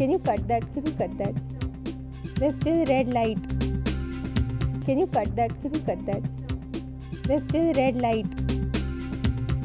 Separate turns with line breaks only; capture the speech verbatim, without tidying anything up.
Can you cut that? Can you cut that? There's still red light. Can you cut that? Can you cut that? There's still red light.